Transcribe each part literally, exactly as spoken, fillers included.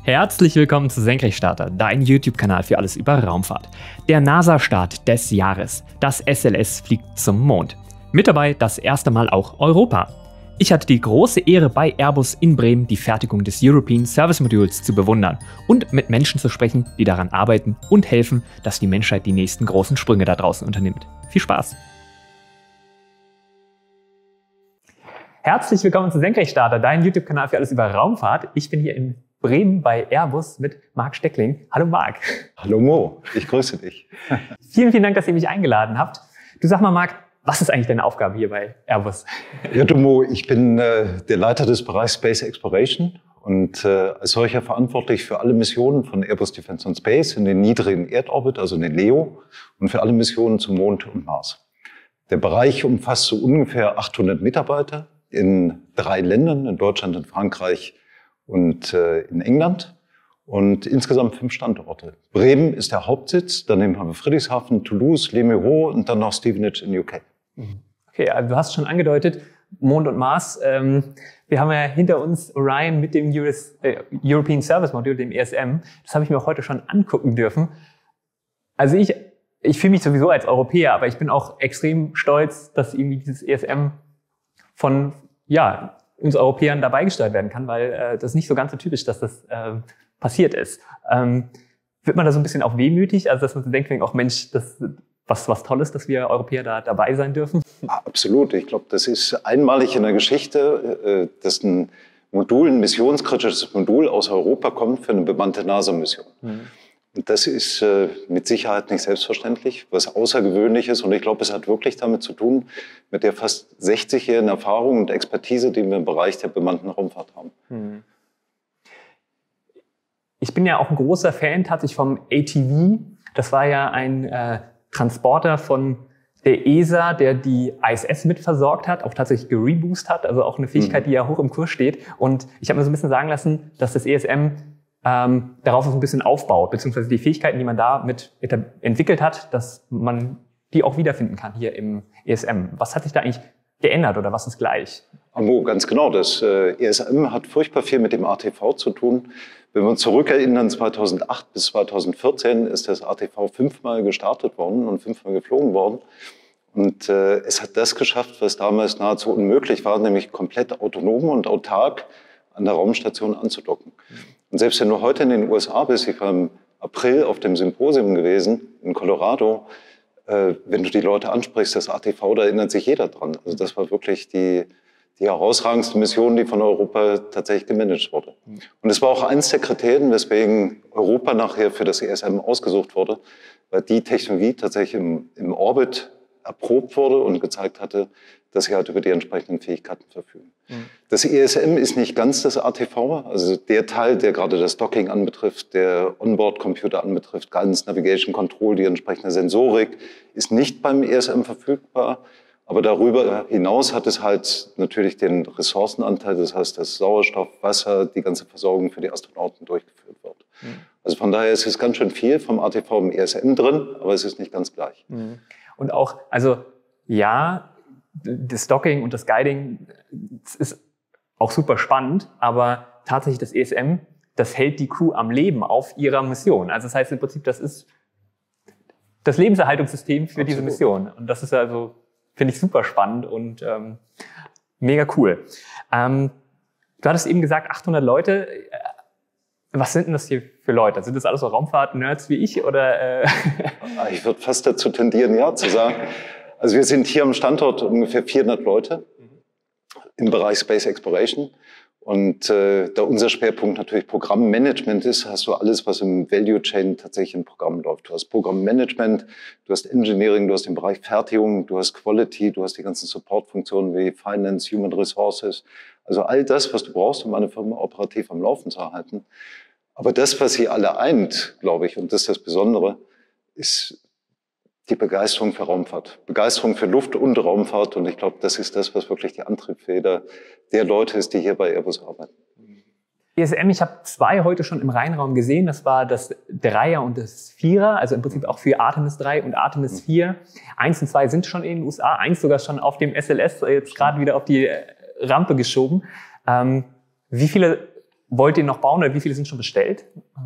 Herzlich willkommen zu Senkrechtstarter, dein YouTube-Kanal für alles über Raumfahrt. Der NASA-Start des Jahres. Das S L S fliegt zum Mond. Mit dabei das erste Mal auch Europa. Ich hatte die große Ehre, bei Airbus in Bremen die Fertigung des European Service Modules zu bewundern und mit Menschen zu sprechen, die daran arbeiten und helfen, dass die Menschheit die nächsten großen Sprünge da draußen unternimmt. Viel Spaß! Herzlich willkommen zu Senkrechtstarter, dein YouTube-Kanal für alles über Raumfahrt. Ich bin hier in Bremen bei Airbus mit Marc Steckling. Hallo Marc. Hallo Mo, ich grüße dich. Vielen, vielen Dank, dass ihr mich eingeladen habt. Du sag mal Marc, was ist eigentlich deine Aufgabe hier bei Airbus? Ja du Mo, ich bin äh, der Leiter des Bereichs Space Exploration und äh, als solcher verantwortlich für alle Missionen von Airbus Defence and Space in den niedrigen Erdorbit, also in den L E O, und für alle Missionen zum Mond und Mars. Der Bereich umfasst so ungefähr achthundert Mitarbeiter in drei Ländern, in Deutschland, in Frankreich und äh, in England und insgesamt fünf Standorte. Bremen ist der Hauptsitz, daneben haben wir Friedrichshafen, Toulouse, Les Mureaux und dann noch Stevenage in U K. Okay, also du hast schon angedeutet, Mond und Mars. Ähm, wir haben ja hinter uns Orion mit dem U S, äh, European Service Module, dem E S M. Das habe ich mir auch heute schon angucken dürfen. Also ich, ich fühle mich sowieso als Europäer, aber ich bin auch extrem stolz, dass irgendwie dieses E S M von, ja, uns Europäern dabei gesteuert werden kann, weil äh, das ist nicht so ganz so typisch, dass das äh, passiert ist. Ähm, wird man da so ein bisschen auch wehmütig, also dass man so denkt, auch Mensch, das was was Tolles, dass wir Europäer da dabei sein dürfen? Absolut. Ich glaube, das ist einmalig in der Geschichte, äh, dass ein Modul, ein missionskritisches Modul aus Europa kommt für eine bemannte NASA-Mission. Mhm. Und das ist äh, mit Sicherheit nicht selbstverständlich, was außergewöhnlich ist. Und ich glaube, es hat wirklich damit zu tun, mit der fast sechzigjährigen Erfahrung und Expertise, die wir im Bereich der bemannten Raumfahrt haben. Hm. Ich bin ja auch ein großer Fan tatsächlich vom A T V. Das war ja ein äh, Transporter von der E S A, der die I S S mit versorgt hat, auch tatsächlich gereboost hat, also auch eine Fähigkeit, hm. die ja hoch im Kurs steht. Und ich habe mir so ein bisschen sagen lassen, dass das E S M Ähm, darauf so ein bisschen aufbaut, beziehungsweise die Fähigkeiten, die man da mit entwickelt hat, dass man die auch wiederfinden kann hier im E S M. Was hat sich da eigentlich geändert oder was ist gleich? Amo, ganz genau. Das äh, E S M hat furchtbar viel mit dem A T V zu tun. Wenn wir uns zurückerinnern, zweitausendacht bis zweitausendvierzehn ist das A T V fünfmal gestartet worden und fünfmal geflogen worden. Und äh, es hat das geschafft, was damals nahezu unmöglich war, nämlich komplett autonom und autark an der Raumstation anzudocken. Und selbst wenn du heute in den U S A bist, ich war im April auf dem Symposium gewesen in Colorado, äh, wenn du die Leute ansprichst, das A T V, da erinnert sich jeder dran. Also das war wirklich die, die herausragendste Mission, die von Europa tatsächlich gemanagt wurde. Und es war auch eins der Kriterien, weswegen Europa nachher für das E S M ausgesucht wurde, weil die Technologie tatsächlich im, im Orbit erprobt wurde und gezeigt hatte, dass sie halt über die entsprechenden Fähigkeiten verfügen. Mhm. Das E S M ist nicht ganz das A T V, also der Teil, der gerade das Docking anbetrifft, der Onboard-Computer anbetrifft, Guidance, Navigation, Control, die entsprechende Sensorik, ist nicht beim E S M verfügbar. Aber darüber hinaus hat es halt natürlich den Ressourcenanteil, das heißt, dass Sauerstoff, Wasser, die ganze Versorgung für die Astronauten durchgeführt wird. Mhm. Also von daher ist es ganz schön viel vom A T V im E S M drin, aber es ist nicht ganz gleich. Mhm. Und auch, also ja, das Docking und das Guiding das ist auch super spannend, aber tatsächlich das E S M, das hält die Crew am Leben auf ihrer Mission. Also das heißt im Prinzip, das ist das Lebenserhaltungssystem für Absolut. Diese Mission. Und das ist also, finde ich, super spannend und ähm, mega cool. Ähm, du hattest eben gesagt, achthundert Leute. Was sind denn das hier für Leute? Sind das alles so Raumfahrt-Nerds wie ich? Oder, äh? Ich würde fast dazu tendieren, ja zu sagen. Also wir sind hier am Standort ungefähr vierhundert Leute im Bereich Space Exploration. Und äh, da unser Schwerpunkt natürlich Programmmanagement ist, hast du alles, was im Value Chain tatsächlich in Programmen läuft. Du hast Programmmanagement, du hast Engineering, du hast den Bereich Fertigung, du hast Quality, du hast die ganzen Support-Funktionen wie Finance, Human Resources. Also all das, was du brauchst, um eine Firma operativ am Laufen zu erhalten. Aber das, was sie alle eint, glaube ich, und das ist das Besondere, ist die Begeisterung für Raumfahrt. Begeisterung für Luft- und Raumfahrt. Und ich glaube, das ist das, was wirklich die Antriebsfeder der Leute ist, die hier bei Airbus arbeiten. E S M, ich habe zwei heute schon im Rheinraum gesehen. Das war das Dreier und das Vierer, also im Prinzip auch für Artemis drei und Artemis vier. Eins und zwei sind schon in den U S A, eins sogar schon auf dem S L S, jetzt gerade wieder auf die Rampe geschoben. Ähm, wie viele wollt ihr noch bauen oder wie viele sind schon bestellt?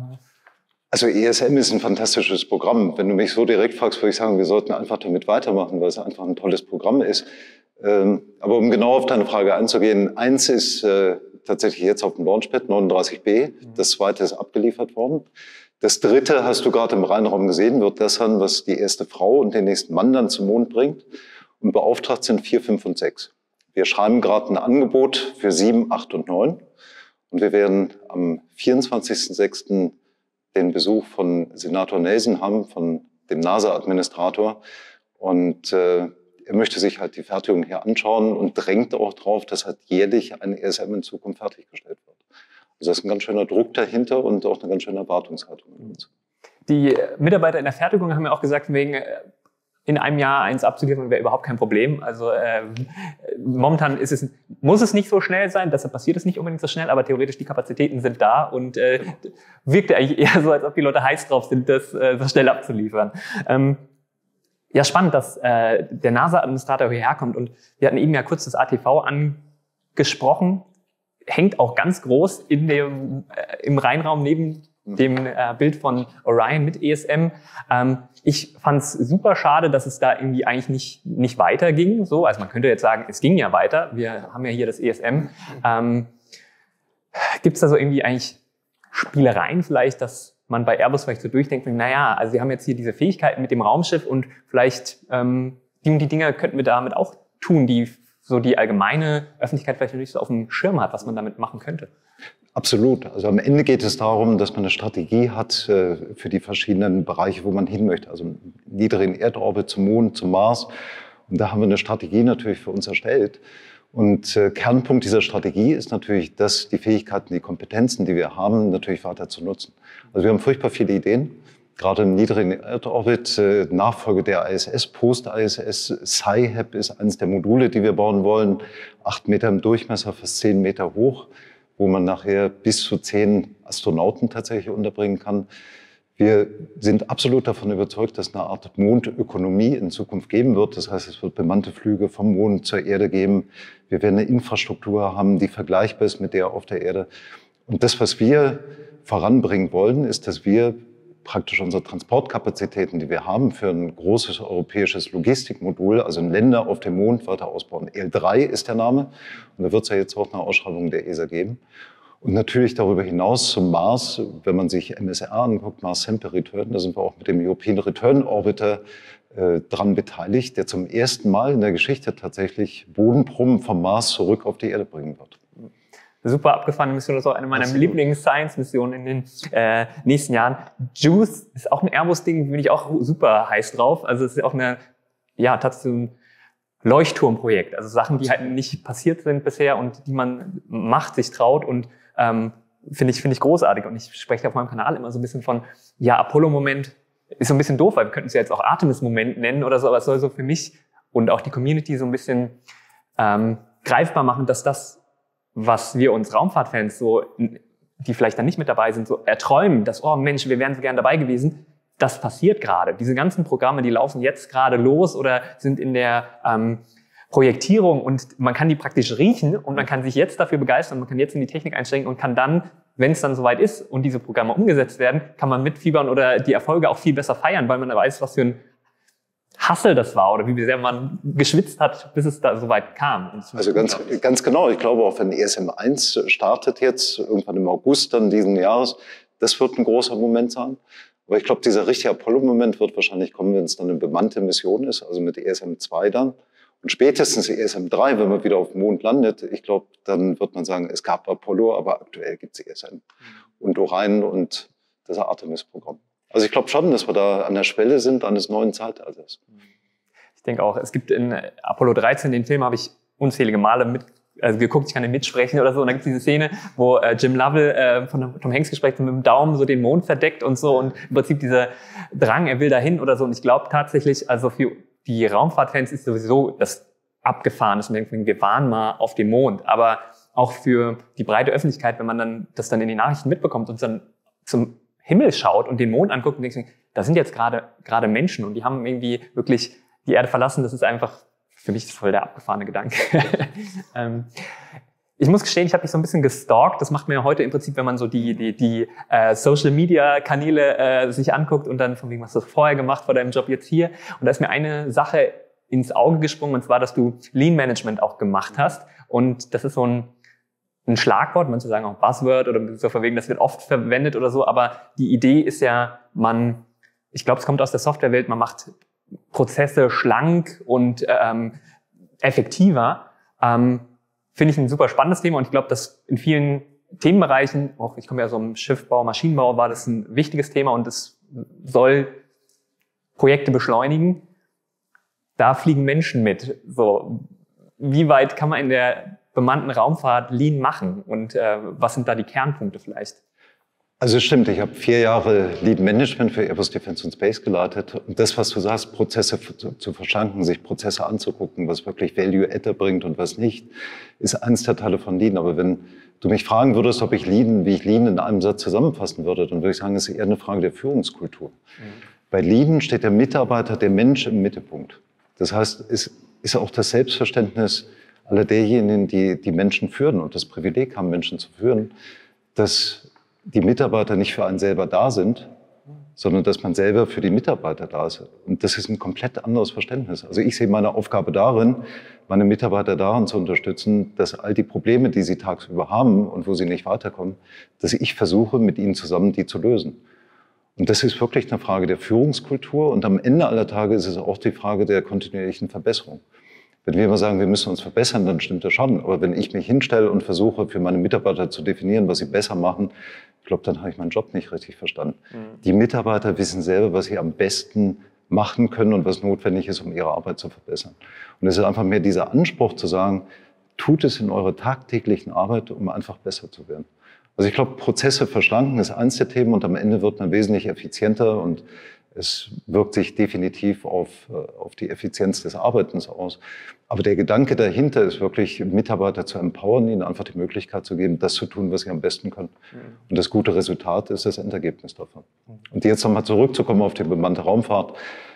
Also E S M ist ein fantastisches Programm. Wenn du mich so direkt fragst, würde ich sagen, wir sollten einfach damit weitermachen, weil es einfach ein tolles Programm ist. Ähm, aber um genau auf deine Frage einzugehen, eins ist äh, tatsächlich jetzt auf dem Launchpad, neununddreißig b. Das zweite ist abgeliefert worden. Das dritte, hast du gerade im Rheinraum gesehen, wird das sein, was die erste Frau und den nächsten Mann dann zum Mond bringt. Und beauftragt sind vier, fünf und sechs. Wir schreiben gerade ein Angebot für sieben, acht und neun. Und wir werden am vierundzwanzigsten sechsten den Besuch von Senator Nelson haben, von dem NASA-Administrator. Und äh, er möchte sich halt die Fertigung hier anschauen und drängt auch darauf, dass halt jährlich ein E S M in Zukunft fertiggestellt wird. Also das ist ein ganz schöner Druck dahinter und auch eine ganz schöne Erwartungshaltung an uns. Die Mitarbeiter in der Fertigung haben ja auch gesagt, wegen in einem Jahr eins abzuliefern wäre überhaupt kein Problem. Also äh, momentan ist es, muss es nicht so schnell sein, deshalb passiert es nicht unbedingt so schnell, aber theoretisch die Kapazitäten sind da und äh, wirkt eigentlich eher so, als ob die Leute heiß drauf sind, das äh, so schnell abzuliefern. Ähm, ja, spannend, dass äh, der NASA-Administrator hierher kommt und wir hatten eben ja kurz das A T V angesprochen, hängt auch ganz groß in dem, äh, im Rheinraum neben dem äh, Bild von Orion mit E S M. Ähm, ich fand es super schade, dass es da irgendwie eigentlich nicht, nicht weiterging. So, also man könnte jetzt sagen, es ging ja weiter. Wir haben ja hier das E S M. Ähm, Gibt es da so irgendwie eigentlich Spielereien vielleicht, dass man bei Airbus vielleicht so durchdenkt, naja, also wir haben jetzt hier diese Fähigkeiten mit dem Raumschiff und vielleicht ähm, die und die Dinge könnten wir damit auch tun, die so die allgemeine Öffentlichkeit vielleicht noch nicht so auf dem Schirm hat, was man damit machen könnte. Absolut. Also am Ende geht es darum, dass man eine Strategie hat äh, für die verschiedenen Bereiche, wo man hin möchte. Also einen niedrigen Erdorbit zum Mond, zum Mars. Und da haben wir eine Strategie natürlich für uns erstellt. Und äh, Kernpunkt dieser Strategie ist natürlich, dass die Fähigkeiten, die Kompetenzen, die wir haben, natürlich weiter zu nutzen. Also wir haben furchtbar viele Ideen. Gerade im niedrigen Erdorbit, äh, Nachfolge der I S S, Post-I S S, Sci-Hab ist eines der Module, die wir bauen wollen. Acht Meter im Durchmesser, fast zehn Meter hoch, wo man nachher bis zu zehn Astronauten tatsächlich unterbringen kann. Wir sind absolut davon überzeugt, dass eine Art Mondökonomie in Zukunft geben wird. Das heißt, es wird bemannte Flüge vom Mond zur Erde geben. Wir werden eine Infrastruktur haben, die vergleichbar ist mit der auf der Erde. Und das, was wir voranbringen wollen, ist, dass wir praktisch unsere Transportkapazitäten, die wir haben für ein großes europäisches Logistikmodul, also in Länder auf dem Mond weiter ausbauen. E L drei ist der Name und da wird es ja jetzt auch eine Ausschreibung der E S A geben. Und natürlich darüber hinaus zum Mars, wenn man sich M S R anguckt, Mars Sample Return, da sind wir auch mit dem European Return Orbiter äh, dran beteiligt, der zum ersten Mal in der Geschichte tatsächlich Bodenproben vom Mars zurück auf die Erde bringen wird. Super abgefahrene Mission, das ist auch eine meiner Lieblings-Science-Missionen in den äh, nächsten Jahren. JUICE ist auch ein Airbus-Ding, bin ich auch super heiß drauf. Also es ist auch eine, ja, tatsächlich ein Leuchtturmprojekt. Also Sachen, die halt nicht passiert sind bisher und die man macht, sich traut und ähm, finde ich, finde ich großartig. Und ich spreche auf meinem Kanal immer so ein bisschen von, ja, Apollo-Moment ist so ein bisschen doof, weil wir könnten es ja jetzt auch Artemis-Moment nennen oder so, aber es soll so für mich und auch die Community so ein bisschen ähm, greifbar machen, dass das, was wir uns Raumfahrtfans so, die vielleicht dann nicht mit dabei sind, so erträumen, dass, oh Mensch, wir wären so gern dabei gewesen, das passiert gerade. Diese ganzen Programme, die laufen jetzt gerade los oder sind in der ähm, Projektierung und man kann die praktisch riechen und man kann sich jetzt dafür begeistern, man kann jetzt in die Technik einsteigen und kann dann, wenn es dann soweit ist und diese Programme umgesetzt werden, kann man mitfiebern oder die Erfolge auch viel besser feiern, weil man weiß, was für ein Hassel das war oder wie sehr man geschwitzt hat, bis es da soweit kam. Also ganz, ganz genau. Ich glaube, auch wenn E S M eins startet jetzt, irgendwann im August dann diesen Jahres, das wird ein großer Moment sein. Aber ich glaube, dieser richtige Apollo-Moment wird wahrscheinlich kommen, wenn es dann eine bemannte Mission ist, also mit E S M zwei dann. Und spätestens E S M drei, wenn man wieder auf dem Mond landet, ich glaube, dann wird man sagen, es gab Apollo, aber aktuell gibt es E S M. Und Orion und das Artemis-Programm. Also ich glaube schon, dass wir da an der Schwelle sind eines neuen Zeitalters. Ich denke auch, es gibt in Apollo dreizehn, den Film habe ich unzählige Male mit, also geguckt, ich kann den mitsprechen oder so. Und da gibt es diese Szene, wo äh, Jim Lovell äh, von Tom Hanks gesprochen mit dem Daumen so den Mond verdeckt und so. Und im Prinzip dieser Drang, er will dahin oder so. Und ich glaube tatsächlich, also für die Raumfahrtfans ist sowieso das abgefahren, dass man denkt, wir waren mal auf dem Mond. Aber auch für die breite Öffentlichkeit, wenn man dann das dann in die Nachrichten mitbekommt und dann zum Himmel schaut und den Mond anguckt und denkt, da sind jetzt gerade gerade Menschen und die haben irgendwie wirklich die Erde verlassen. Das ist einfach für mich voll der abgefahrene Gedanke. ähm, Ich muss gestehen, ich habe dich so ein bisschen gestalkt. Das macht man ja heute im Prinzip, wenn man so die, die, die äh, Social-Media-Kanäle äh, sich anguckt und dann von wegen, was hast du vorher gemacht vor deinem Job jetzt hier. Und da ist mir eine Sache ins Auge gesprungen, und zwar, dass du Lean-Management auch gemacht hast. Und das ist so ein, ein Schlagwort, manche sagen auch Buzzword oder so von wegen, das wird oft verwendet oder so. Aber die Idee ist ja, man, ich glaube, es kommt aus der Softwarewelt, man macht Prozesse schlank und ähm, effektiver. Ähm, Finde ich ein super spannendes Thema, und ich glaube, dass in vielen Themenbereichen, auch ich komme ja aus so einem Schiffbau, Maschinenbau, war das ein wichtiges Thema, und es soll Projekte beschleunigen. Da fliegen Menschen mit. So, wie weit kann man in der bemannten Raumfahrt Lean machen, und äh, was sind da die Kernpunkte vielleicht? Also es stimmt, ich habe vier Jahre Lean Management für Airbus Defence and Space geleitet. Und das, was du sagst, Prozesse zu, zu verschlanken, sich Prozesse anzugucken, was wirklich Value-Add bringt und was nicht, ist eins der Teile von Lean. Aber wenn du mich fragen würdest, ob ich Lean, wie ich Lean in einem Satz zusammenfassen würde, dann würde ich sagen, es ist eher eine Frage der Führungskultur. Mhm. Bei Lean steht der Mitarbeiter, der Mensch im Mittelpunkt. Das heißt, es ist auch das Selbstverständnis aller derjenigen, die die Menschen führen und das Privileg haben, Menschen zu führen, dass die Mitarbeiter nicht für einen selber da sind, sondern dass man selber für die Mitarbeiter da ist. Und das ist ein komplett anderes Verständnis. Also ich sehe meine Aufgabe darin, meine Mitarbeiter darin zu unterstützen, dass all die Probleme, die sie tagsüber haben und wo sie nicht weiterkommen, dass ich versuche, mit ihnen zusammen die zu lösen. Und das ist wirklich eine Frage der Führungskultur, und am Ende aller Tage ist es auch die Frage der kontinuierlichen Verbesserung. Wenn wir immer sagen, wir müssen uns verbessern, dann stimmt das schon. Aber wenn ich mich hinstelle und versuche, für meine Mitarbeiter zu definieren, was sie besser machen, ich glaube, dann habe ich meinen Job nicht richtig verstanden. Mhm. Die Mitarbeiter wissen selber, was sie am besten machen können und was notwendig ist, um ihre Arbeit zu verbessern. Und es ist einfach mehr dieser Anspruch zu sagen, tut es in eurer tagtäglichen Arbeit, um einfach besser zu werden. Also ich glaube, Prozesse verschlanken ist eins der Themen, und am Ende wird man wesentlich effizienter, und es wirkt sich definitiv auf, auf die Effizienz des Arbeitens aus. Aber der Gedanke dahinter ist wirklich, Mitarbeiter zu empowern, ihnen einfach die Möglichkeit zu geben, das zu tun, was sie am besten können. Mhm. Und das gute Resultat ist das Endergebnis davon. Mhm. Und jetzt nochmal zurückzukommen auf die bemannte Raumfahrt.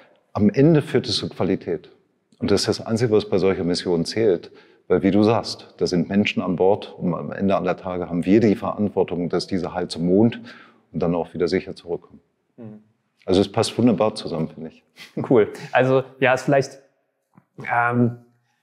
Am Ende führt es zu Qualität. Und das ist das Einzige, was bei solcher Mission zählt. Weil, wie du sagst, da sind Menschen an Bord, und am Ende aller Tage haben wir die Verantwortung, dass diese halt zum Mond und dann auch wieder sicher zurückkommen. Mhm. Also es passt wunderbar zusammen, finde ich. Cool. Also ja, ist vielleicht, ähm,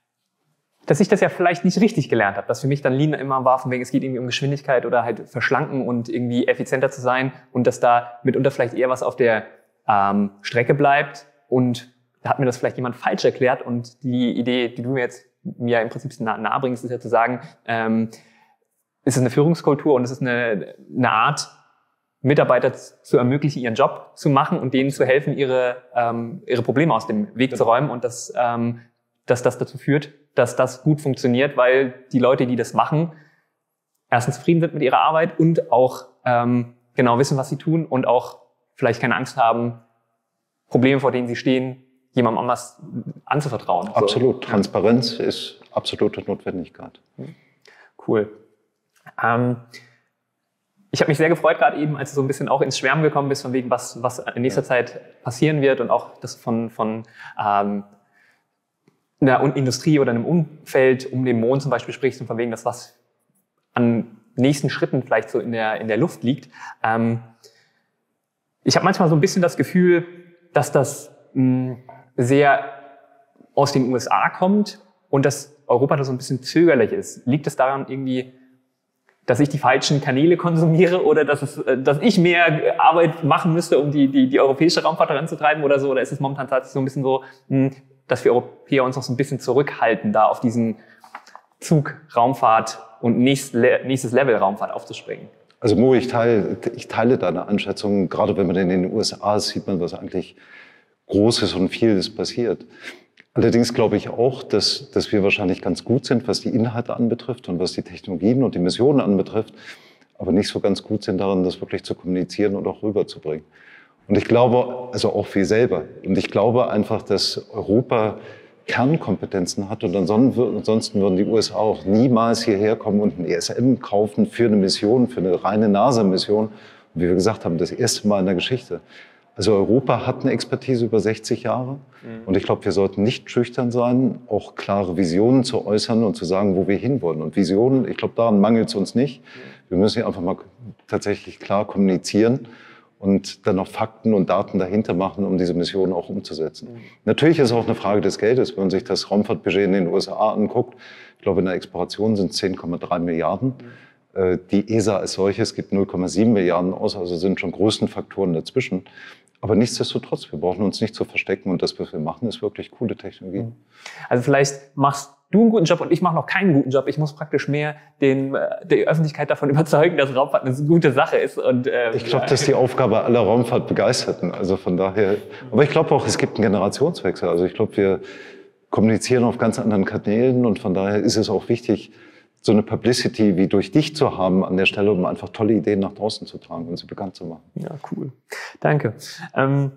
dass ich das ja vielleicht nicht richtig gelernt habe, dass für mich dann Lean immer war, von wegen, es geht irgendwie um Geschwindigkeit oder halt verschlanken und irgendwie effizienter zu sein, und dass da mitunter vielleicht eher was auf der ähm, Strecke bleibt, und da hat mir das vielleicht jemand falsch erklärt, und die Idee, die du mir jetzt mir im Prinzip nah, nahe bringst, ist ja zu sagen, ähm, es ist eine Führungskultur und es ist eine, eine Art, Mitarbeiter zu ermöglichen, ihren Job zu machen und denen zu helfen, ihre, ähm, ihre Probleme aus dem Weg zu räumen, und dass, ähm, dass das dazu führt, dass das gut funktioniert, weil die Leute, die das machen, erstens zufrieden sind mit ihrer Arbeit und auch ähm, genau wissen, was sie tun, und auch vielleicht keine Angst haben, Probleme, vor denen sie stehen, jemandem anders anzuvertrauen. Absolut. So. Transparenz ist absolute Notwendigkeit. Cool. Ähm, Ich habe mich sehr gefreut, gerade eben, als du so ein bisschen auch ins Schwärmen gekommen bist, von wegen, was, was in nächster Zeit passieren wird, und auch das von, von ähm, einer Industrie oder einem Umfeld um den Mond zum Beispiel sprichst, und von wegen, dass was an nächsten Schritten vielleicht so in der, in der Luft liegt. Ähm, ich habe manchmal so ein bisschen das Gefühl, dass das mh, sehr aus den U S A kommt und dass Europa da so ein bisschen zögerlich ist. Liegt es daran irgendwie, dass ich die falschen Kanäle konsumiere, oder dass, es, dass ich mehr Arbeit machen müsste, um die, die, die europäische Raumfahrt voranzutreiben oder so? Oder ist es momentan tatsächlich so ein bisschen so, dass wir Europäer uns noch so ein bisschen zurückhalten, da auf diesen Zug Raumfahrt und nächstes Level Raumfahrt aufzuspringen? Also Mo, ich teile, ich teile deine Einschätzung. Gerade wenn man in den U S A ist, sieht man, was eigentlich Großes und Vieles passiert. Allerdings glaube ich auch, dass, dass wir wahrscheinlich ganz gut sind, was die Inhalte anbetrifft und was die Technologien und die Missionen anbetrifft, aber nicht so ganz gut sind darin, das wirklich zu kommunizieren und auch rüberzubringen. Und ich glaube, also auch wir selber, und ich glaube einfach, dass Europa Kernkompetenzen hat, und ansonsten würden die U S A auch niemals hierher kommen und ein E S M kaufen für eine Mission, für eine reine NASA-Mission. Und wie wir gesagt haben, das erste Mal in der Geschichte. Also Europa hat eine Expertise über sechzig Jahre mhm. und ich glaube, wir sollten nicht schüchtern sein, auch klare Visionen zu äußern und zu sagen, wo wir hinwollen. Und Visionen, ich glaube, daran mangelt es uns nicht. Mhm. Wir müssen sie einfach mal tatsächlich klar kommunizieren und dann noch Fakten und Daten dahinter machen, um diese Mission auch umzusetzen. Mhm. Natürlich ist es auch eine Frage des Geldes. Wenn man sich das Raumfahrtbudget in den U S A anguckt, ich glaube, in der Exploration sind es zehn Komma drei Milliarden. Mhm. Die E S A als solches gibt null Komma sieben Milliarden aus, also sind schon Größenfaktoren dazwischen. Aber nichtsdestotrotz, wir brauchen uns nicht zu verstecken und das, was wir machen, ist wirklich coole Technologie. Also vielleicht machst du einen guten Job und ich mache noch keinen guten Job. Ich muss praktisch mehr den, die Öffentlichkeit davon überzeugen, dass Raumfahrt eine gute Sache ist. Und, ähm, ich glaube, das ist die Aufgabe aller Raumfahrtbegeisterten. Also von daher. Aber ich glaube auch, es gibt einen Generationswechsel. Also ich glaube, wir kommunizieren auf ganz anderen Kanälen und von daher ist es auch wichtig, so eine Publicity wie durch dich zu haben an der Stelle, um einfach tolle Ideen nach draußen zu tragen und sie bekannt zu machen. Ja, cool. Danke. Ähm,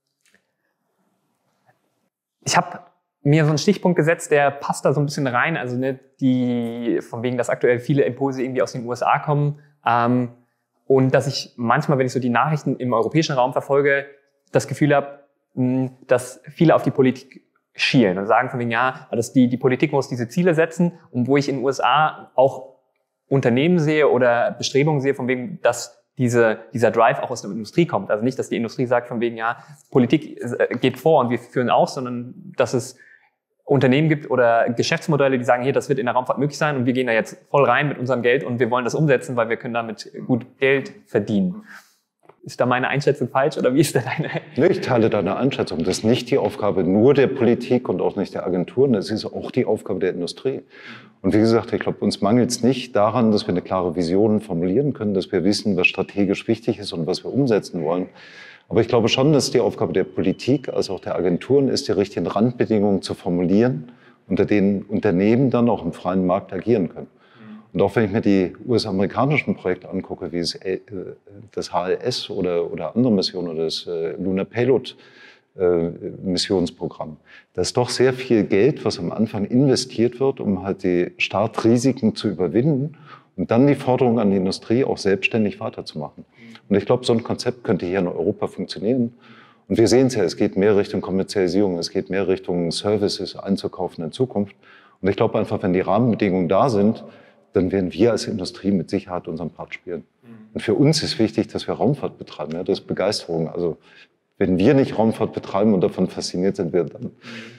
ich habe mir so einen Stichpunkt gesetzt, der passt da so ein bisschen rein. Also ne, die, von wegen, dass aktuell viele Impulse irgendwie aus den U S A kommen ähm, und dass ich manchmal, wenn ich so die Nachrichten im europäischen Raum verfolge, das Gefühl habe, mh, dass viele auf die Politik schielen und sagen von wegen, ja, dass die, die Politik muss diese Ziele setzen und wo ich in den U S A auch Unternehmen sehe oder Bestrebungen sehe von wegen, dass diese, dieser Drive auch aus der Industrie kommt. Also nicht, dass die Industrie sagt von wegen, ja, Politik geht vor und wir führen aus, sondern dass es Unternehmen gibt oder Geschäftsmodelle, die sagen, hier, das wird in der Raumfahrt möglich sein und wir gehen da jetzt voll rein mit unserem Geld und wir wollen das umsetzen, weil wir können damit gut Geld verdienen. Ist da meine Einschätzung falsch oder wie ist da deine? Nee, ich teile deine Einschätzung. Das ist nicht die Aufgabe nur der Politik und auch nicht der Agenturen, das ist auch die Aufgabe der Industrie. Und wie gesagt, ich glaube, uns mangelt es nicht daran, dass wir eine klare Vision formulieren können, dass wir wissen, was strategisch wichtig ist und was wir umsetzen wollen. Aber ich glaube schon, dass die Aufgabe der Politik als auch der Agenturen ist, die richtigen Randbedingungen zu formulieren, unter denen Unternehmen dann auch im freien Markt agieren können. Und auch wenn ich mir die U S-amerikanischen Projekte angucke, wie das H L S oder, oder andere Missionen oder das Lunar Payload Missionsprogramm, da ist doch sehr viel Geld, was am Anfang investiert wird, um halt die Startrisiken zu überwinden und dann die Forderung an die Industrie auch selbstständig weiterzumachen. Und ich glaube, so ein Konzept könnte hier in Europa funktionieren. Und wir sehen es ja, es geht mehr Richtung Kommerzialisierung, es geht mehr Richtung Services einzukaufen in Zukunft. Und ich glaube einfach, wenn die Rahmenbedingungen da sind, dann werden wir als Industrie mit Sicherheit unseren Part spielen. Und für uns ist wichtig, dass wir Raumfahrt betreiben. Ja, das ist Begeisterung. Also wenn wir nicht Raumfahrt betreiben und davon fasziniert sind, wir dann.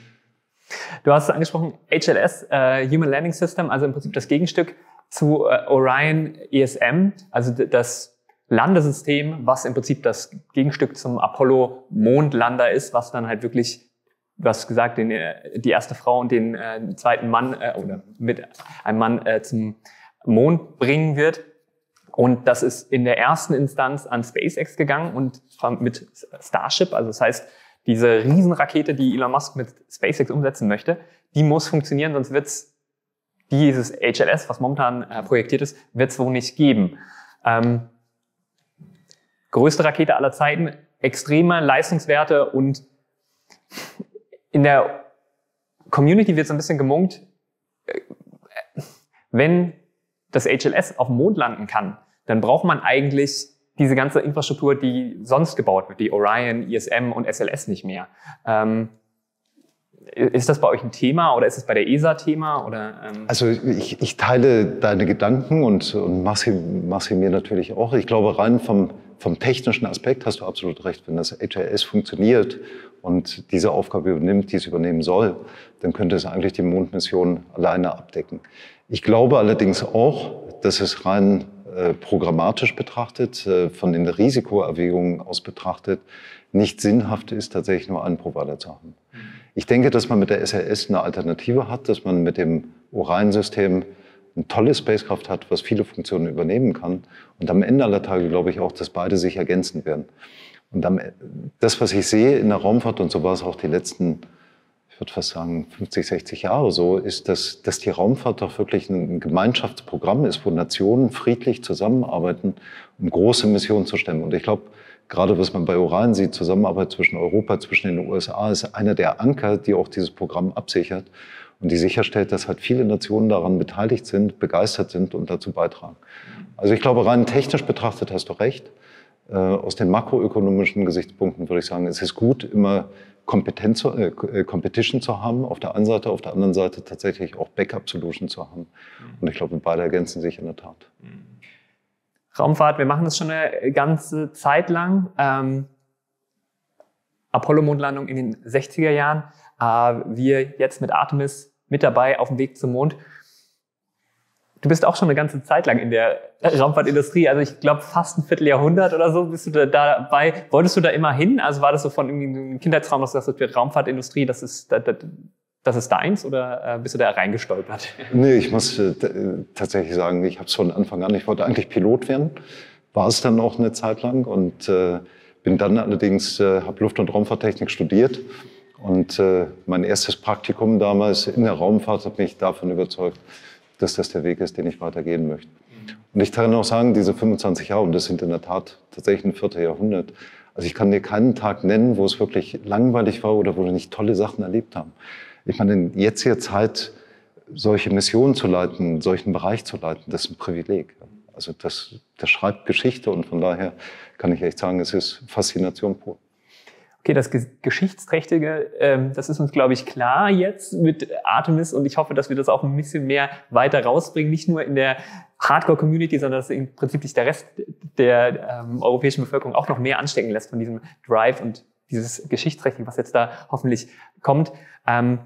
Du hast es angesprochen, H L S, äh, Human Landing System, also im Prinzip das Gegenstück zu äh, Orion E S M, also das Landesystem, was im Prinzip das Gegenstück zum Apollo-Mondlander ist, was dann halt wirklich, du hast gesagt, den, die erste Frau und den äh, zweiten Mann äh, oder mit einem Mann äh, zum Mond bringen wird. Und das ist in der ersten Instanz an SpaceX gegangen und mit Starship, also das heißt, diese Riesenrakete, die Elon Musk mit SpaceX umsetzen möchte, die muss funktionieren, sonst wird es dieses H L S, was momentan äh, projektiert ist, wird es wohl nicht geben. Ähm, größte Rakete aller Zeiten, extreme Leistungswerte und in der Community wird so ein bisschen gemunkt, wenn das H L S auf dem Mond landen kann, dann braucht man eigentlich diese ganze Infrastruktur, die sonst gebaut wird, die Orion, I S M und S L S nicht mehr. Ähm, ist das bei euch ein Thema oder ist es bei der E S A Thema? Oder, ähm? Also ich, ich teile deine Gedanken und, und mach sie, mach sie mir natürlich auch. Ich glaube, rein vom, vom technischen Aspekt hast du absolut recht. Wenn das H L S funktioniert und diese Aufgabe übernimmt, die es übernehmen soll, dann könnte es eigentlich die Mondmission alleine abdecken. Ich glaube allerdings auch, dass es rein äh, programmatisch betrachtet, äh, von den Risikoerwägungen aus betrachtet, nicht sinnhaft ist, tatsächlich nur einen Provider zu haben. Ich denke, dass man mit der S L S eine Alternative hat, dass man mit dem Orion-System ein tolles Spacecraft hat, was viele Funktionen übernehmen kann. Und am Ende aller Tage glaube ich auch, dass beide sich ergänzen werden. Und am, das, was ich sehe in der Raumfahrt, und so war es auch die letzten, ich würde fast sagen, fünfzig, sechzig Jahre so, ist, dass, dass die Raumfahrt doch wirklich ein Gemeinschaftsprogramm ist, wo Nationen friedlich zusammenarbeiten, um große Missionen zu stemmen. Und ich glaube, gerade was man bei Orion sieht, Zusammenarbeit zwischen Europa, zwischen den U S A, ist einer der Anker, die auch dieses Programm absichert und die sicherstellt, dass halt viele Nationen daran beteiligt sind, begeistert sind und dazu beitragen. Also ich glaube, rein technisch betrachtet hast du recht. Äh, aus den makroökonomischen Gesichtspunkten würde ich sagen, es ist gut, immer Kompetenz, äh, Competition zu haben auf der einen Seite, auf der anderen Seite tatsächlich auch Backup-Solution zu haben. Und ich glaube, beide ergänzen sich in der Tat. Raumfahrt, wir machen das schon eine ganze Zeit lang. Ähm, Apollo-Mondlandung in den sechziger Jahren. Äh, wir jetzt mit Artemis mit dabei auf dem Weg zum Mond. Du bist auch schon eine ganze Zeit lang in der Raumfahrtindustrie. Also ich glaube fast ein Vierteljahrhundert oder so bist du da dabei. Wolltest du da immer hin? Also war das so von irgendwie einem Kindheitstraum, dass du sagst, die Raumfahrtindustrie, das ist, das, das ist deins, oder bist du da reingestolpert? Nee, ich muss äh, tatsächlich sagen, ich habe es von Anfang an, ich wollte eigentlich Pilot werden, war es dann auch eine Zeit lang und äh, bin dann allerdings, äh, habe Luft- und Raumfahrttechnik studiert und äh, mein erstes Praktikum damals in der Raumfahrt hat mich davon überzeugt, dass das der Weg ist, den ich weitergehen möchte. Und ich kann auch sagen, diese fünfundzwanzig Jahre, und das sind in der Tat tatsächlich ein Vierteljahrhundert, also ich kann dir keinen Tag nennen, wo es wirklich langweilig war oder wo wir nicht tolle Sachen erlebt haben. Ich meine, in jetziger Zeit solche Missionen zu leiten, solchen Bereich zu leiten, das ist ein Privileg. Also das, das schreibt Geschichte und von daher kann ich echt sagen, es ist Faszination pur. Okay, das Geschichtsträchtige, ähm, das ist uns, glaube ich, klar jetzt mit Artemis, und ich hoffe, dass wir das auch ein bisschen mehr weiter rausbringen, nicht nur in der Hardcore-Community, sondern dass im Prinzip sich der Rest der ähm, europäischen Bevölkerung auch noch mehr anstecken lässt von diesem Drive und dieses Geschichtsträchtige, was jetzt da hoffentlich kommt. Ähm,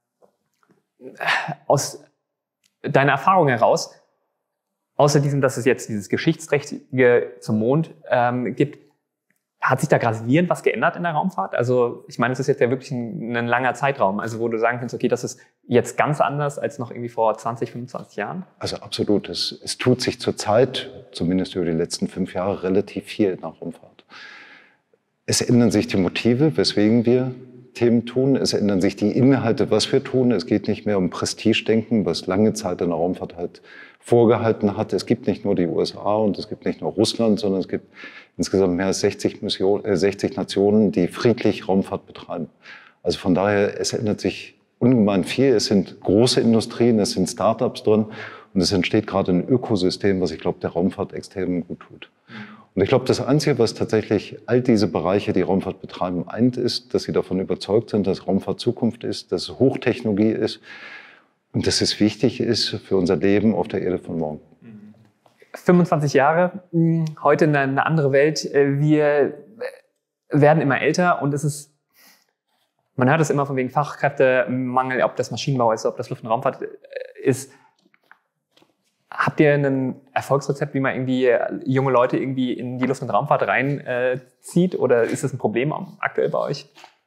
aus deiner Erfahrung heraus, außer diesem, dass es jetzt dieses Geschichtsträchtige zum Mond ähm, gibt, hat sich da gravierend was geändert in der Raumfahrt? Also ich meine, es ist jetzt ja wirklich ein, ein langer Zeitraum, also wo du sagen kannst, okay, das ist jetzt ganz anders als noch irgendwie vor zwanzig, fünfundzwanzig Jahren? Also absolut. Es, es tut sich zurzeit, zumindest über die letzten fünf Jahre, relativ viel in der Raumfahrt. Es ändern sich die Motive, weswegen wir Themen tun. Es ändern sich die Inhalte, was wir tun. Es geht nicht mehr um Prestigedenken, was lange Zeit in der Raumfahrt halt vorgehalten hat. Es gibt nicht nur die U S A und es gibt nicht nur Russland, sondern es gibt insgesamt mehr als sechzig, Mission, äh, sechzig Nationen, die friedlich Raumfahrt betreiben. Also von daher, es ändert sich ungemein viel. Es sind große Industrien, es sind Startups drin und es entsteht gerade ein Ökosystem, was ich glaube, der Raumfahrt extrem gut tut. Und ich glaube, das Einzige, was tatsächlich all diese Bereiche, die Raumfahrt betreiben, eint, ist, dass sie davon überzeugt sind, dass Raumfahrt Zukunft ist, dass es Hochtechnologie ist und dass es wichtig ist für unser Leben auf der Erde von morgen. fünfundzwanzig Jahre, heute eine andere Welt. Wir werden immer älter und es ist, man hört es immer von wegen Fachkräftemangel, ob das Maschinenbau ist, ob das Luft- und Raumfahrt ist. Habt ihr ein Erfolgsrezept, wie man irgendwie junge Leute irgendwie in die Luft- und Raumfahrt reinzieht, oder ist das ein Problem aktuell bei euch?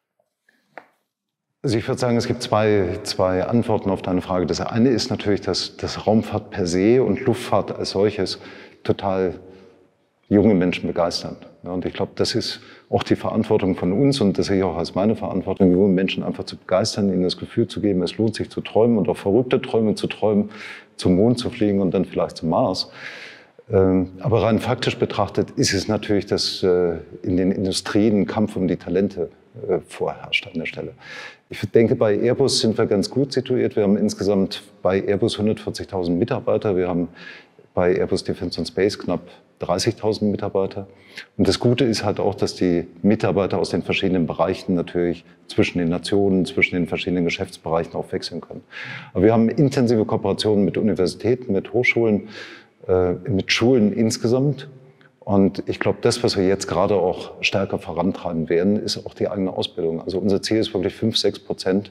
Also ich würde sagen, es gibt zwei, zwei Antworten auf deine Frage. Das eine ist natürlich, dass, dass Raumfahrt per se und Luftfahrt als solches total junge Menschen begeistern. Ja, und ich glaube, das ist auch die Verantwortung von uns und das sehe ich auch als meine Verantwortung, junge Menschen einfach zu begeistern, ihnen das Gefühl zu geben, es lohnt sich zu träumen und auch verrückte Träume zu träumen, zum Mond zu fliegen und dann vielleicht zum Mars. Aber rein faktisch betrachtet ist es natürlich, dass in den Industrien ein Kampf um die Talente vorherrscht an der Stelle. Ich denke, bei Airbus sind wir ganz gut situiert. Wir haben insgesamt bei Airbus hundertvierzigtausend Mitarbeiter. Wir haben bei Airbus Defence and Space knapp dreißigtausend Mitarbeiter. Und das Gute ist halt auch, dass die Mitarbeiter aus den verschiedenen Bereichen natürlich zwischen den Nationen, zwischen den verschiedenen Geschäftsbereichen auch wechseln können. Aber wir haben intensive Kooperationen mit Universitäten, mit Hochschulen, äh, mit Schulen insgesamt. Und ich glaube, das, was wir jetzt gerade auch stärker vorantreiben werden, ist auch die eigene Ausbildung. Also unser Ziel ist wirklich fünf, sechs Prozent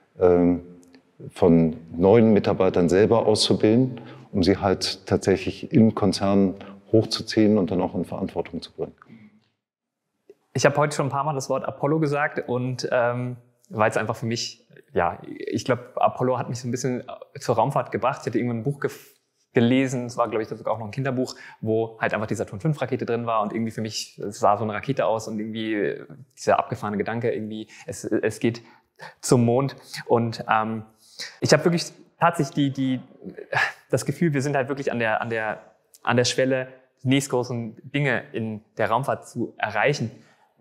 von neuen Mitarbeitern selber auszubilden, um sie halt tatsächlich im Konzern hochzuziehen und dann auch in Verantwortung zu bringen. Ich habe heute schon ein paar Mal das Wort Apollo gesagt und ähm, weil es einfach für mich, ja, ich glaube, Apollo hat mich so ein bisschen zur Raumfahrt gebracht. Ich hatte irgendwann ein Buch gef- gelesen, es war, glaube ich, sogar auch noch ein Kinderbuch, wo halt einfach die Saturn fünf Rakete drin war und irgendwie für mich, es sah so eine Rakete aus und irgendwie dieser abgefahrene Gedanke, irgendwie, es, es geht zum Mond. Und ähm, ich habe wirklich tatsächlich die, die, das Gefühl, wir sind halt wirklich an der, an der, an der Schwelle, die nächstgroßen Dinge in der Raumfahrt zu erreichen.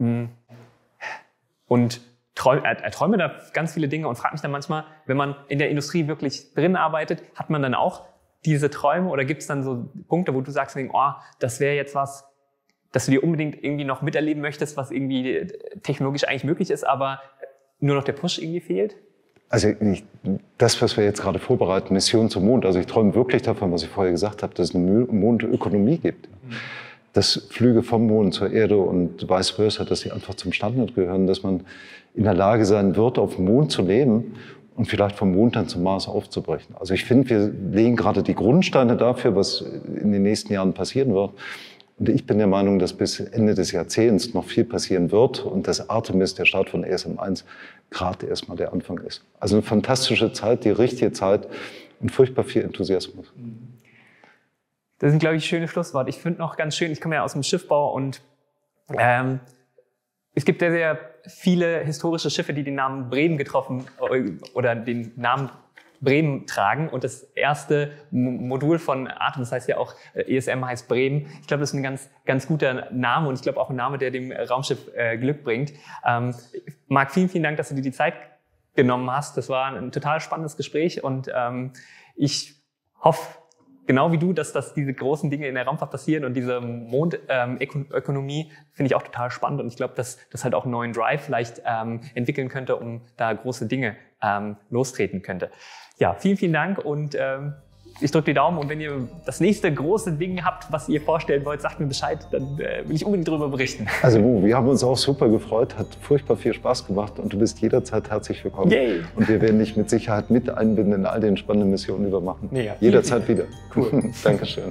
Und träum, er träume da ganz viele Dinge und frage mich dann manchmal, wenn man in der Industrie wirklich drin arbeitet, hat man dann auch diese Träume oder gibt es dann so Punkte, wo du sagst, oh, das wäre jetzt was, dass du dir unbedingt irgendwie noch miterleben möchtest, was irgendwie technologisch eigentlich möglich ist, aber nur noch der Push irgendwie fehlt? Also ich, das, was wir jetzt gerade vorbereiten, Mission zum Mond, also ich träume wirklich davon, was ich vorher gesagt habe, dass es eine Mondökonomie gibt. Mhm. Dass Flüge vom Mond zur Erde und vice versa, dass sie einfach zum Standard gehören, dass man in der Lage sein wird, auf dem Mond zu leben und vielleicht vom Mond dann zum Mars aufzubrechen. Also ich finde, wir legen gerade die Grundsteine dafür, was in den nächsten Jahren passieren wird. Und ich bin der Meinung, dass bis Ende des Jahrzehnts noch viel passieren wird und dass Artemis, der Start von E S M eins, gerade erstmal der Anfang ist. Also eine fantastische Zeit, die richtige Zeit und furchtbar viel Enthusiasmus. Das sind, glaube ich, schöne Schlussworte. Ich finde noch ganz schön, ich komme ja aus dem Schiffbau und ähm, es gibt sehr, sehr viele historische Schiffe, die den Namen Bremen getroffen oder den Namen Bremen tragen. Und das erste Modul von Artemis heißt ja auch, E S M heißt Bremen. Ich glaube, das ist ein ganz, ganz guter Name und ich glaube auch ein Name, der dem Raumschiff äh, Glück bringt. Ähm, Marc, vielen, vielen Dank, dass du dir die Zeit genommen hast. Das war ein total spannendes Gespräch und ähm, ich hoffe, genau wie du, dass, dass diese großen Dinge in der Raumfahrt passieren und diese Mondökonomie ähm, finde ich auch total spannend und ich glaube, dass das halt auch einen neuen Drive vielleicht ähm, entwickeln könnte, um da große Dinge ähm, lostreten könnte. Ja, vielen, vielen Dank und ähm, ich drücke die Daumen und wenn ihr das nächste große Ding habt, was ihr vorstellen wollt, sagt mir Bescheid, dann äh, will ich unbedingt darüber berichten. Also Mo, wir haben uns auch super gefreut, hat furchtbar viel Spaß gemacht und du bist jederzeit herzlich willkommen. Yay. Und wir werden dich mit Sicherheit mit einbinden in all den spannenden Missionen, die wir machen. Mega. Jederzeit wieder. Cool. Dankeschön.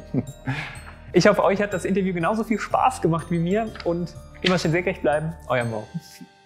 Ich hoffe, euch hat das Interview genauso viel Spaß gemacht wie mir und immer schön senkrecht bleiben. Euer Mo.